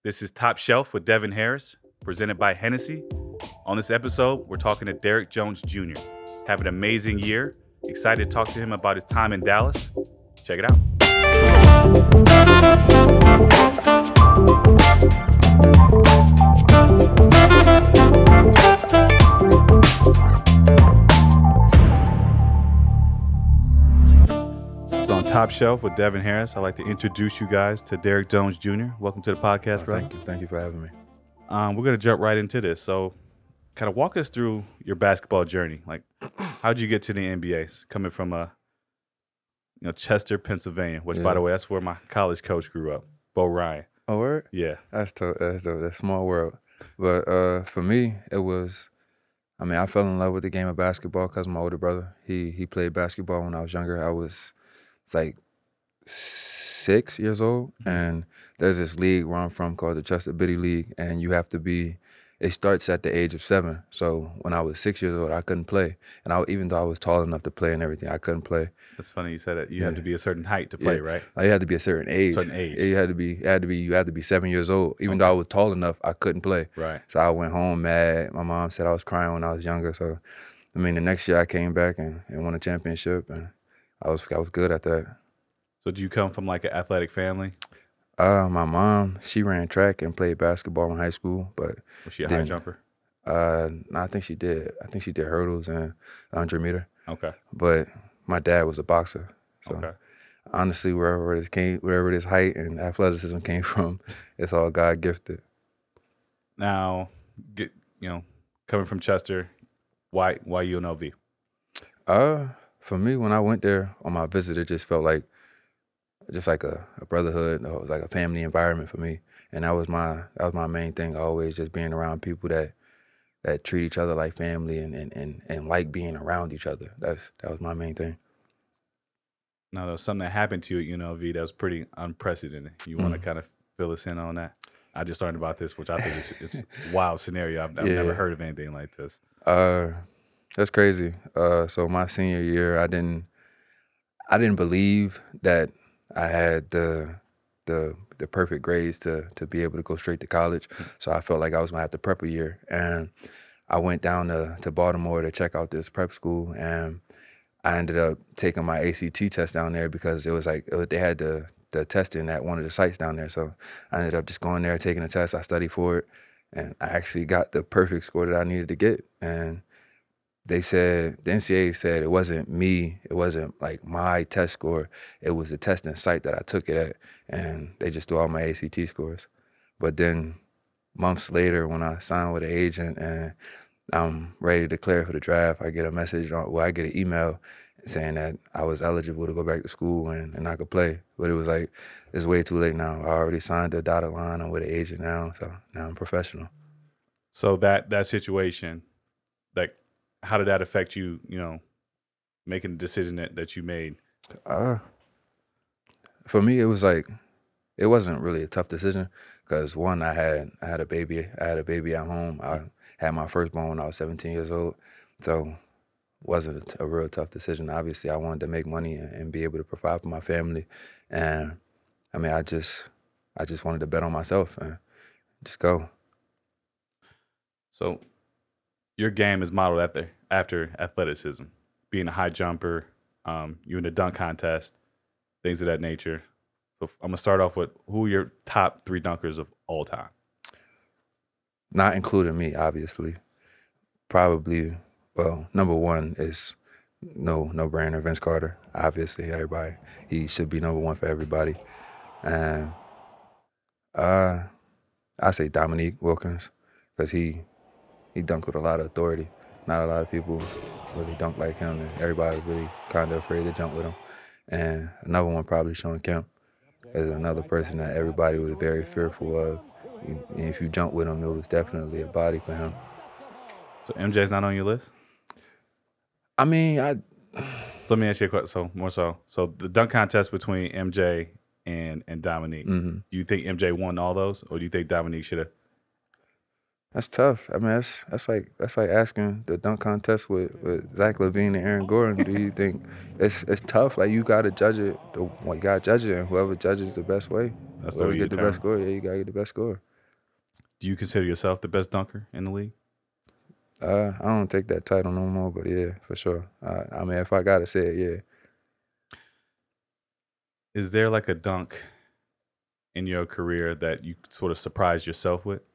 This is Top Shelf with Devin Harris, presented by Hennessy. On this episode, we're talking to Derrick Jones Jr. Have an amazing year. Excited to talk to him about his time in Dallas. Check it out. So on Top Shelf with Devin Harris, I'd like to introduce you guys to Derrick Jones Jr. Welcome to the podcast, brother. Thank you for having me. We're going to jump right into this. So kind of walk us through your basketball journey. Like, how'd you get to the NBA? Coming from Chester, Pennsylvania, which, by the way, that's where my college coach grew up, Bo Ryan. Oh, word? Yeah. That's dope. That's dope. That's a small world. But for me, it was, I fell in love with the game of basketball because my older brother, he played basketball when I was younger. It's like 6 years old, and there's this league where I'm from called the Chester Biddy League, and it starts at the age of 7. So when I was 6 years old, I couldn't play, and even though I was tall enough to play and everything, I couldn't play. That's funny you said that. You had to be a certain height to play, right? Like, you had to be a certain age. You had to be 7 years old. Even though I was tall enough, I couldn't play. Right. So I went home mad. My mom said I was crying when I was younger. So the next year I came back and won a championship, and I was good at that. So do you come from like an athletic family? My mom, she ran track and played basketball in high school, but was she a high jumper? No, I think she did. I think she did hurdles and 100 meter. Okay. But my dad was a boxer. So okay. Honestly, wherever this height and athleticism came from, it's all God gifted. Now, coming from Chester, why UNLV? For me, when I went there on my visit, it just felt like a brotherhood, like a family environment for me, and that was my main thing. Always just being around people that treat each other like family and like being around each other. That was my main thing. Now, there was something that happened to you at UNLV that was pretty unprecedented. You want to kind of fill us in on that? I just learned about this, which I think is a wild scenario. I've never heard of anything like this. That's crazy. So my senior year, I didn't believe that I had the perfect grades to be able to go straight to college. So I felt like I was gonna have to prep a year, and I went down to Baltimore to check out this prep school, and I ended up taking my ACT test down there because they had the testing at one of the sites down there. So I ended up just going there, taking the test. I studied for it, and I actually got the perfect score that I needed to get. And the NCAA said it wasn't me, it wasn't like my test score, it was the testing site that I took it at, and they just threw all my ACT scores. But then months later, when I signed with an agent and I'm ready to declare for the draft, I get I get an email saying that I was eligible to go back to school and I could play. But it was like, it's way too late now. I already signed the dotted line, I'm with an agent now, so now I'm professional. So that situation, like, how did that affect you, making the decision that you made? For me, it wasn't really a tough decision because one, I had a baby. I had a baby at home. I had my firstborn when I was 17 years old. So it wasn't a real tough decision. Obviously, I wanted to make money and be able to provide for my family. And I just wanted to bet on myself and just go. So your game is modeled after athleticism, being a high jumper, you in the dunk contest, things of that nature. So I'm gonna start off with, who are your top 3 dunkers of all time? Not including me, obviously. Probably, well, number 1 is no brainer, Vince Carter. Obviously, he should be number 1 for everybody. And I say Dominique Wilkins because he dunked with a lot of authority. Not a lot of people really dunk like him, and everybody was really kind of afraid to jump with him. And another one, probably Sean Kemp, is another person that everybody was very fearful of. And if you jump with him, it was definitely a body for him. So MJ's not on your list? So let me ask you a question. So the dunk contest between MJ and Dominique, do you think MJ won all those, or do you think Dominique should have? That's tough. That's like asking the dunk contest with Zach LaVine and Aaron Gordon. Do you think it's tough? Like, you gotta judge it. You gotta judge it, and whoever judges the best way, that's whoever get the best score. Yeah, you gotta get the best score. Do you consider yourself the best dunker in the league? I don't take that title no more, but yeah, for sure. I mean, if I gotta say it, yeah. Is there like a dunk in your career that you sort of surprised yourself with?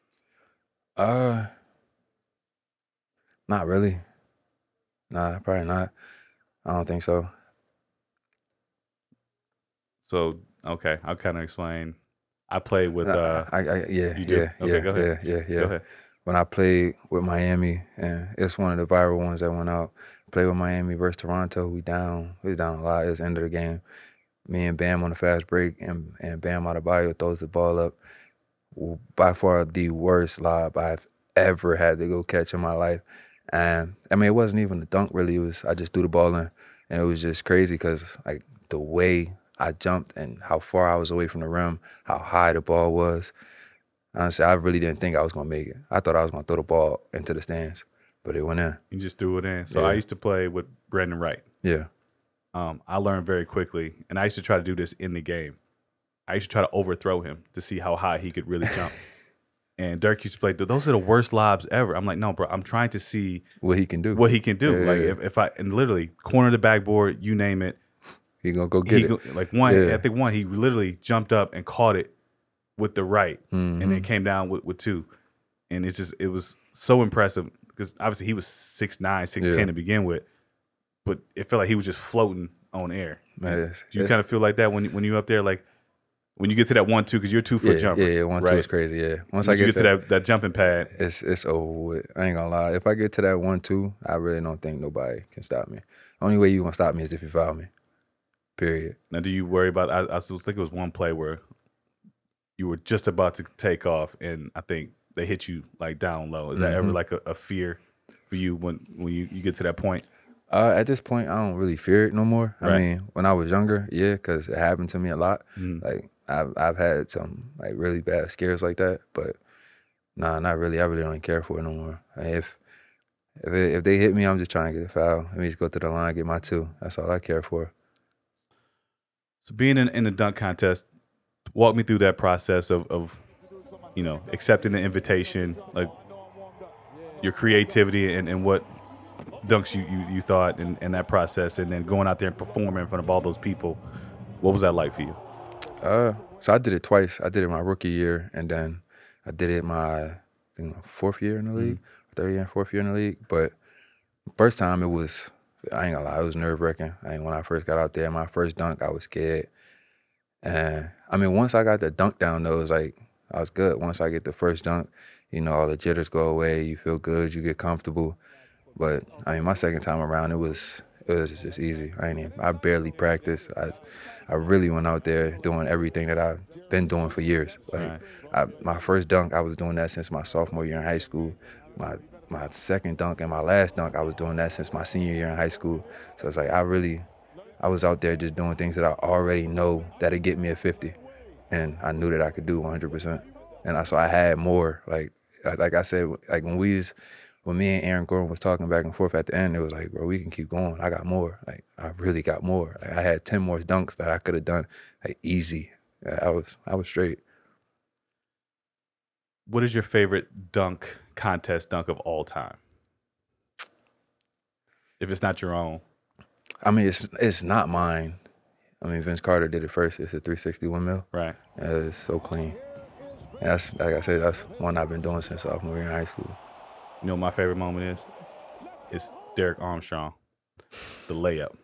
Not really. Nah, probably not. I don't think so. So, okay, I'll kind of explain. I played with Yeah, you do? Okay, go ahead. yeah. Go ahead. When I played with Miami, and it's one of the viral ones that went out. Played with Miami versus Toronto. We was down a lot. It was the end of the game. Me and Bam on a fast break, and Bam Adebayo throws the ball up. By far the worst lob I've ever had to go catch in my life. And I mean, it wasn't even a dunk really. It was, I just threw the ball in, and it was just crazy because like the way I jumped and how far I was away from the rim, how high the ball was. Honestly, I really didn't think I was gonna make it. I thought I was gonna throw the ball into the stands, but it went in. You just threw it in. So Yeah. I used to play with Brandon Wright. Yeah. I learned very quickly, and I used to try to do this in the game. I used to try to overthrow him to see how high he could really jump. And Dirk used to play, those are the worst lobs ever. I'm like, no, bro, I'm trying to see What he can do. Yeah, like if I, and literally corner of the backboard, you name it. He gonna go get it. Like I think one, he literally jumped up and caught it with the right, and then came down with two. And it was so impressive because obviously he was 6'9", 6'10" to begin with, but it felt like he was just floating on air. Do you kind of feel like that when you're up there, like when you get to that 1-2, because you're a 2-foot jumper? Yeah, 1-2 is crazy. Yeah, once I get to that jumping pad, it's over with. I ain't gonna lie. If I get to that 1-2, I really don't think nobody can stop me. Only way you gonna stop me is if you foul me. Period. Now, do you worry about? I was thinking it was one play where you were just about to take off, and I think they hit you like down low. Is that ever like a fear for you when you get to that point? At this point, I don't really fear it no more. Right. I mean, when I was younger, yeah, because it happened to me a lot. Like I've had some like really bad scares like that, but nah, not really. I really don't care for it no more. Like, if they hit me, I'm just trying to get a foul. Let me just go to the line, get my 2. That's all I care for. So being in the dunk contest, walk me through that process of accepting the invitation, like your creativity and what dunks you thought in that process, and then going out there and performing in front of all those people. What was that like for you? So I did it twice. I did it my rookie year, and then I did it my 4th year in the league, 3rd year and 4th year in the league. But first time it was, I ain't gonna lie, it was nerve-wracking. When I first got out there, my first dunk, I was scared. And I mean, once I got the dunk down though, it was like, I was good. Once I get the first dunk, all the jitters go away, you feel good, you get comfortable. But I mean, my second time around, it was just easy. I barely practiced. I really went out there doing everything that I've been doing for years. Like my first dunk, I was doing that since my sophomore year in high school. My second dunk and my last dunk, I was doing that since my senior year in high school. So it's like I was out there just doing things that I already know that'd get me a 50, and I knew that I could do 100%. And so I had more. Like I said, like when me and Aaron Gordon was talking back and forth at the end, it was like, bro, we can keep going. I got more. Like, I really got more. Like, I had 10 more dunks that I could have done, like, easy. I was straight. What is your favorite contest dunk of all time? If it's not your own. I mean, it's not mine. I mean, Vince Carter did it first. It's a 361 mil. Right. It's so clean. And that's, like I said, that's one I've been doing since sophomore year in high school. You know what my favorite moment is? It's Derek Armstrong, the layup.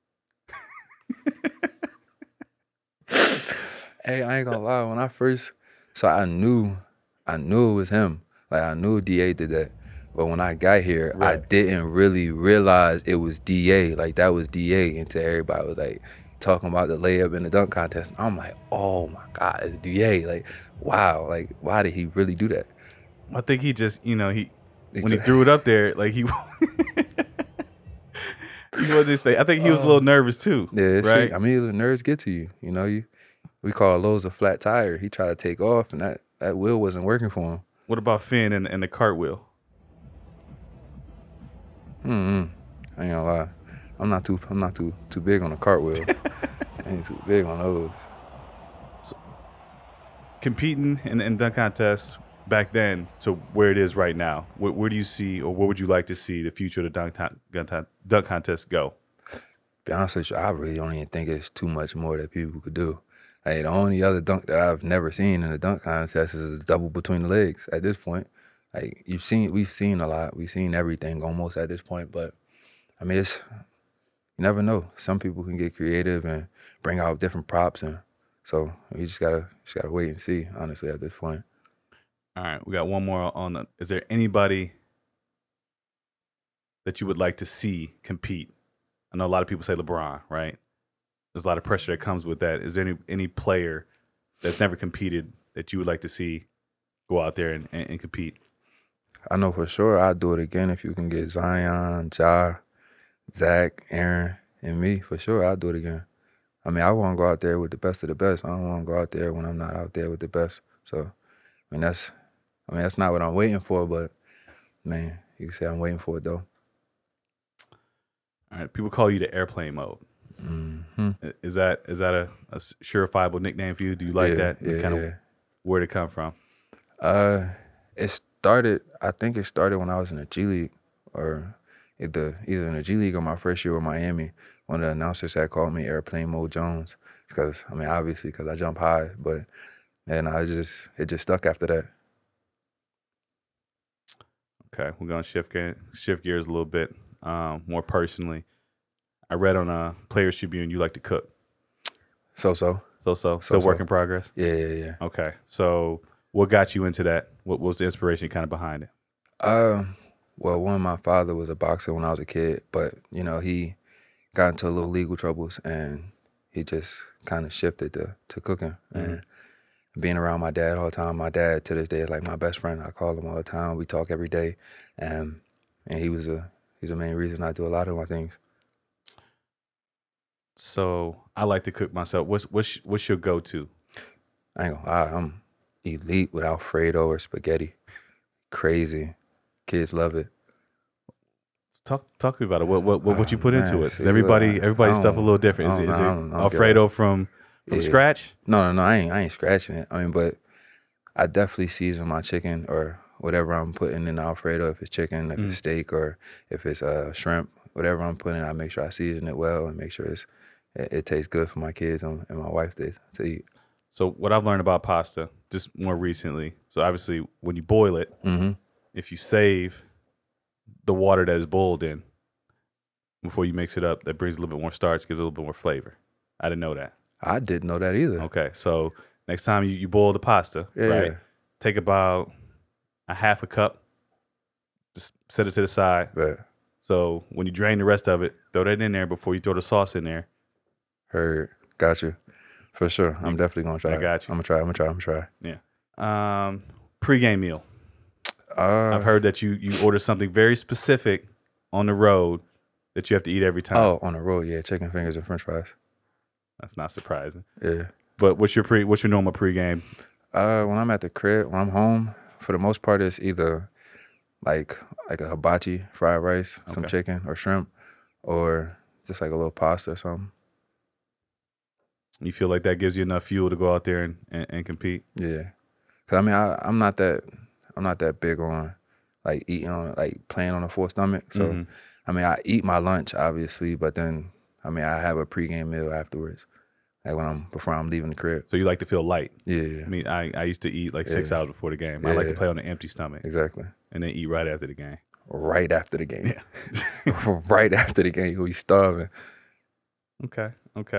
Hey, I ain't gonna lie. When I first, so I knew it was him. Like I knew DA did that. But when I got here, I didn't really realize it was DA. Like that was DA until everybody was like talking about the layup in the dunk contest. And I'm like, oh my God, it's DA. Like, wow. Like, why did he really do that? I think he just, when he threw it up there, like he wasn't his face. I think he was a little nervous too. Yeah, right. I mean, the nerves get to you. We call Lowe's a flat tire. He tried to take off, and that wheel wasn't working for him. What about Finn and the cartwheel? I ain't gonna lie. I'm not too big on the cartwheel. I ain't too big on those. So, competing in dunk contests, back then to where it is right now, where do you see, or where would you like to see the future of the dunk contest go? Be honest with you, I really don't even think it's too much more that people could do. Like, the only other dunk that I've never seen in a dunk contest is a double between the legs at this point. Like, we've seen a lot. We've seen everything almost at this point. But, I mean, you never know. Some people can get creative and bring out different props. And so you just gotta wait and see, honestly, at this point. All right, we got one more on. Is there anybody that you would like to see compete? I know a lot of people say LeBron, right? There's a lot of pressure that comes with that. Is there any player that's never competed that you would like to see go out there and compete? I know for sure I'd do it again if you can get Zion, Ja, Zach, Aaron, and me. For sure, I'd do it again. I mean, I want to go out there with the best of the best. I don't want to go out there when I'm not out there with the best. So, that's not what I'm waiting for, but, man, you can say I'm waiting for it, though. All right, people call you the airplane mode. Mm-hmm. Is that a surefire nickname for you? Do you like that? Yeah. Where'd it come from? I think it started when I was in the G League, or either in the G League or my first year with Miami. One of the announcers had called me Airplane Mode Jones because, obviously because I jump high, but then it just stuck after that. Okay, we're gonna shift gears a little bit. More personally, I read on a Players Tribune you like to cook. So. Still work in progress? Yeah. Okay, so what got you into that? What was the inspiration kind of behind it? Well, my father was a boxer when I was a kid, but, he got into a little legal troubles, and he just kind of shifted to cooking. Mm-hmm. And being around my dad all the time. My dad, to this day, is like my best friend. I call him all the time. We talk every day. And he's the main reason I do a lot of my things. So I like to cook myself. What's your go-to? I ain't gonna lie, I'm elite with Alfredo or spaghetti. Crazy. Kids love it. Talk to me about it. What you put into it? Is everybody's stuff a little different? Is it Alfredo from scratch? No, I ain't scratching it. But I definitely season my chicken or whatever I'm putting in the Alfredo. If it's chicken, if it's steak, or if it's shrimp, whatever I'm putting, I make sure I season it well and make sure it tastes good for my kids and my wife to eat. So what I've learned about pasta, just more recently, so obviously when you boil it, if you save the water that is boiled in before you mix it up, that brings a little bit more starch, gives it a little bit more flavor. I didn't know that. I didn't know that either. Okay, so next time you boil the pasta, right? Take about a half a cup, just set it to the side. Right. So when you drain the rest of it, throw that in there before you throw the sauce in there. Heard. Got you. For sure. I'm definitely going to try. I got you. I'm going to try. Yeah. Pre-game meal. I've heard that you order something very specific on the road that you have to eat every time. Oh, on the road, yeah. Chicken fingers and french fries. That's not surprising. Yeah. But what's your normal pregame? When I'm at the crib, when I'm home, for the most part, it's either like a hibachi fried rice, some chicken or shrimp, or just like a little pasta or something. You feel like that gives you enough fuel to go out there and compete? Yeah. Cause I'm not that big on like eating on playing on a full stomach. So I eat my lunch obviously, but then I have a pregame meal afterwards. Like before I'm leaving the crib. So you like to feel light? Yeah. I used to eat like 6 hours before the game. I like to play on an empty stomach. Exactly. And then eat right after the game. Right after the game. Yeah. Right after the game, you'll be starving. Okay.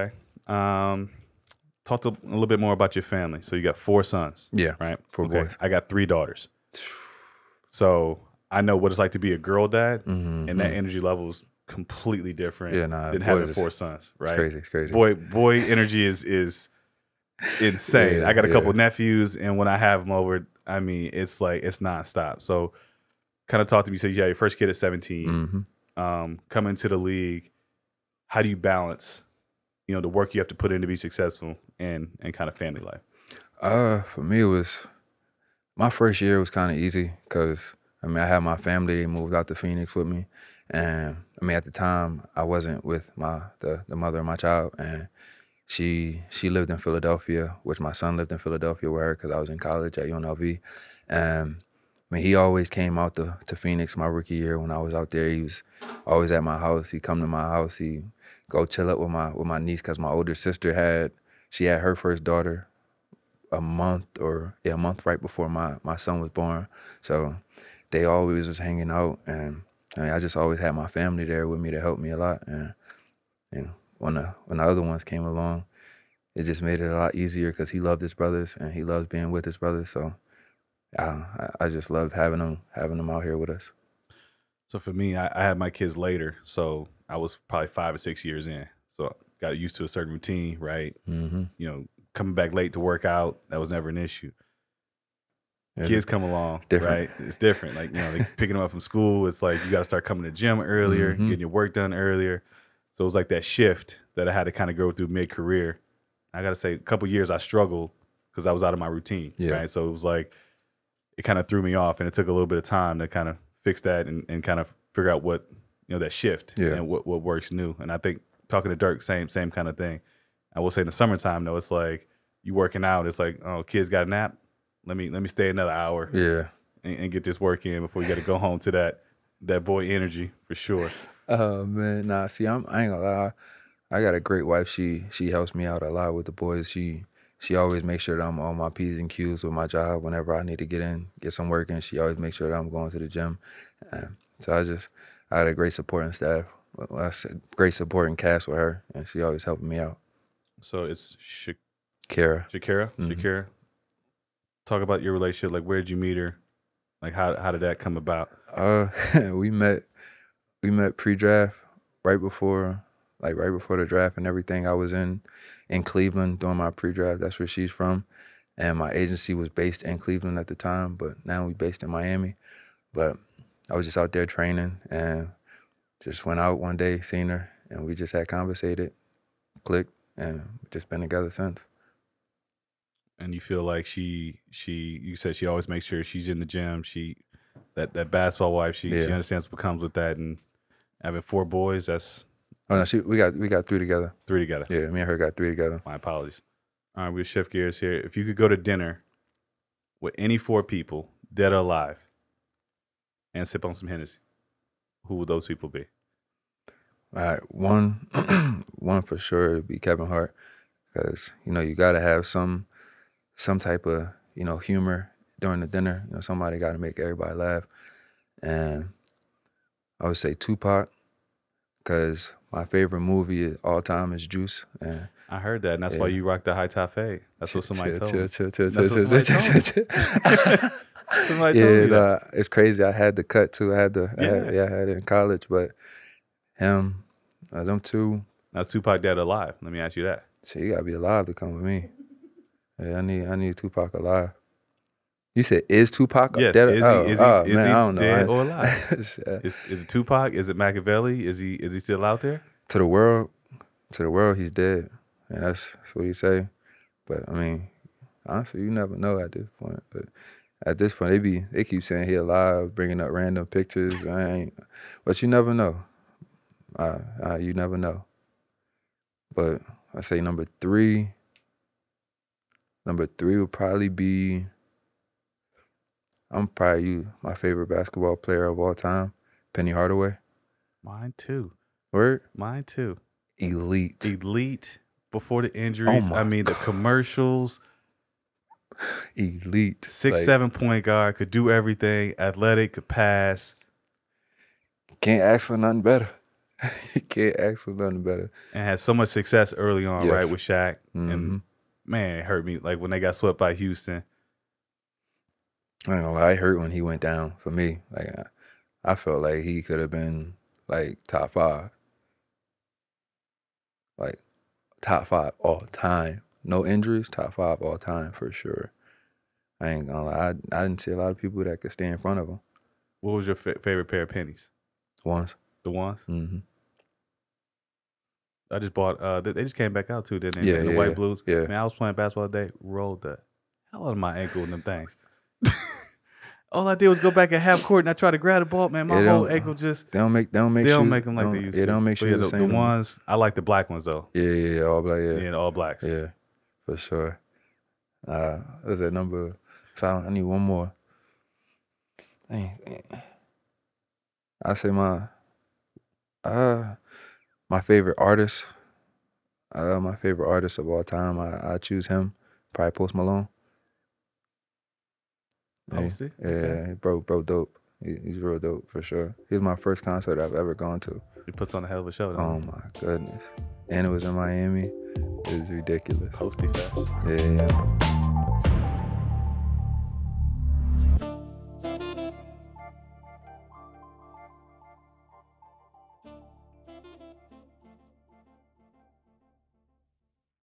Talk a little bit more about your family. So you got 4 sons. Yeah. Right? 4 boys. I got 3 daughters. So I know what it's like to be a girl dad, and that energy level is completely different than having 4 sons, right? It's crazy. Boy energy is insane. Yeah, I got a couple nephews, and when I have them over, it's nonstop. So kind of talk to me. So you had your first kid at 17, come into the league. How do you balance, the work you have to put in to be successful and kind of family life? For me, my first year was kind of easy because, I had my family. They moved out to Phoenix with me. And, at the time, I wasn't with the mother of my child. And, she lived in Philadelphia, which my son lived in Philadelphia with her because I was in college at UNLV. And I mean, he always came out to Phoenix my rookie year when I was out there. He was always at my house. He'd come to my house. He'd go chill up with my niece because my older sister had her first daughter a month right before my son was born. So they always was hanging out, and I mean, I just always had my family there with me to help me a lot. And when the other ones came along, it just made it a lot easier because he loved his brothers and he loves being with his brothers. So I just loved having them out here with us. So for me, I had my kids later, so I was probably 5 or 6 years in. So got used to a certain routine, right? Mm-hmm. You know, coming back late to work out, that was never an issue. Kids come along, right? It's different. Like, you know, like picking them up from school, it's like you got to start coming to the gym earlier, getting your work done earlier. So it was like that shift that I had to kind of go through mid-career. I got to say, a couple years I struggled because I was out of my routine, right? So it was like, it kind of threw me off, and it took a little bit of time to kind of fix that and kind of figure out what, you know, that shift and what works new. And I think talking to Dirk, same kind of thing. I will say in the summertime, though, it's like you working out, it's like, oh, kids got a nap. Let me stay another hour and get this work in before you got to go home to that boy energy for sure. Oh, man. Nah, see, I ain't gonna lie. I got a great wife. She helps me out a lot with the boys. She always makes sure that I'm on my P's and Q's with my job whenever I need to get some work in. She always makes sure that I'm going to the gym. So I had a great supporting staff, great supporting cast with her, and she always helping me out. So it's Shakira. Shakira. Talk about your relationship. Like, where did you meet her? Like, how did that come about? We met pre-draft right before the draft and everything. I was in Cleveland doing my pre-draft. That's where she's from. And my agency was based in Cleveland at the time, but now we're based in Miami. But I was just out there training and just went out one day, seen her, and we just had conversated, clicked, and just been together since. And you feel like you said she always makes sure she's in the gym. That basketball wife, she understands what comes with that. And having 4 boys, that's... Oh, no, we got 3 together. 3 together. Yeah, me and her got 3 together. My apologies. All right, we'll shift gears here. If you could go to dinner with any 4 people, dead or alive, and sip on some Hennessy, who would those people be? All right, one for sure would be Kevin Hart, because, you know, you got to have some type of, you know, humor during the dinner. You know, somebody got to make everybody laugh. And I would say Tupac, because my favorite movie of all time is Juice. And I heard that, and that's why you rock the high top fade. That's what somebody told me. Somebody told me. It's crazy. I had the cut too. I had it in college, but him, them two. Now, Tupac dead or alive? Let me ask you that. So you gotta be alive to come with me. Yeah, I need Tupac alive. You said, is Tupac dead? Is he I don't know. Dead or alive? Is it Tupac? Is it Machiavelli? Is he still out there? To the world, he's dead, and that's what he say. But I mean, honestly, you never know at this point. But at this point, they keep saying he alive, bringing up random pictures. But you never know. You never know. But I say number 3. Number 3 would probably be. I'm probably my favorite basketball player of all time, Penny Hardaway. Mine too. Word? Mine too. Elite. Before the injuries. I mean, the commercials. Elite. 6'7" point guard, could do everything. Athletic, could pass. Can't ask for nothing better. You can't ask for nothing better. And had so much success early on, right, with Shaq. Mm-hmm. And man, it hurt me. Like when they got swept by Houston. I ain't gonna lie, it hurt when he went down for me. Like I felt like he could have been like top 5. Like top 5 all time. No injuries, top 5 all time for sure. I ain't gonna lie, I didn't see a lot of people that could stay in front of him. What was your favorite pair of pennies? Ones. The ones? Mm-hmm. I just bought, they just came back out too, didn't they? Yeah, the white blues. Yeah. Man, I was playing basketball today, rolled the hell out of my ankle in them things. All I did was go back at half court and I tried to grab the ball, man. My whole ankle just. They don't make They don't shoes, make them like they used to. They don't make shoes the ones I like the black ones though. Yeah, all black. Yeah, the all blacks. Yeah, for sure. What was that number? So I need one more. Dang. I say my favorite artist. My favorite artist of all time. I choose him. Probably Post Malone. Posty? Yeah, Okay. bro, dope. He's real dope for sure. He was my first concert I've ever gone to. He puts on a hell of a show. Oh my goodness! And it was in Miami. It was ridiculous. Posty fest. Yeah.